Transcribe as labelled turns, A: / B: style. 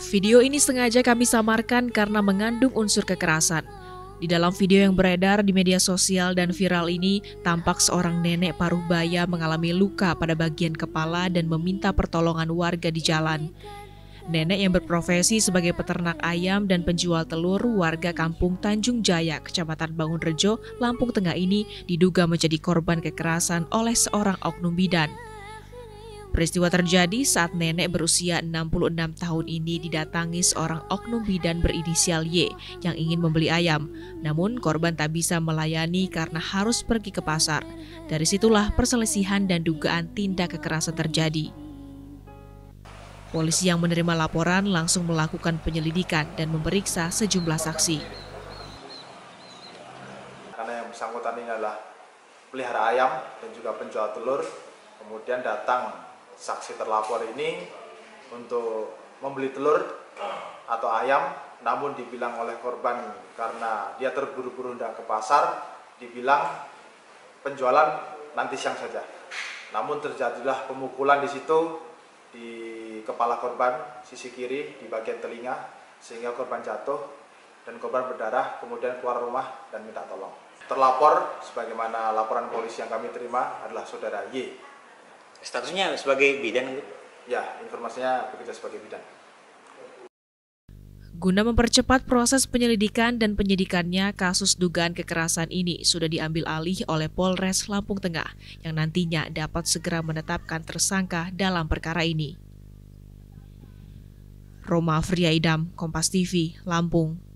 A: Video ini sengaja kami samarkan karena mengandung unsur kekerasan. Di dalam video yang beredar di media sosial dan viral ini, tampak seorang nenek paruh baya mengalami luka pada bagian kepala dan meminta pertolongan warga di jalan. Nenek yang berprofesi sebagai peternak ayam dan penjual telur warga kampung Tanjung Jaya, Kecamatan Bangunrejo, Lampung Tengah ini diduga menjadi korban kekerasan oleh seorang oknum bidan. Peristiwa terjadi saat nenek berusia 66 tahun ini didatangi seorang oknum bidan berinisial Y yang ingin membeli ayam. Namun korban tak bisa melayani karena harus pergi ke pasar. Dari situlah perselisihan dan dugaan tindak kekerasan terjadi. Polisi yang menerima laporan langsung melakukan penyelidikan dan memeriksa sejumlah saksi.
B: Karena yang bersangkutan ini adalah pelihara ayam dan juga penjual telur, kemudian datang saksi terlapor ini untuk membeli telur atau ayam, namun dibilang oleh korban karena dia terburu-buru hendak ke pasar, dibilang penjualan nanti siang saja. Namun terjadilah pemukulan di situ di kepala korban sisi kiri di bagian telinga sehingga korban jatuh dan korban berdarah, kemudian keluar rumah dan minta tolong. Terlapor sebagaimana laporan polisi yang kami terima adalah saudara Y.
C: Statusnya sebagai bidan?
B: Ya, informasinya bekerja sebagai bidan.
A: Guna mempercepat proses penyelidikan dan penyidikannya, kasus dugaan kekerasan ini sudah diambil alih oleh Polres Lampung Tengah yang nantinya dapat segera menetapkan tersangka dalam perkara ini. Roma Afriya Idam, Kompas TV, Lampung.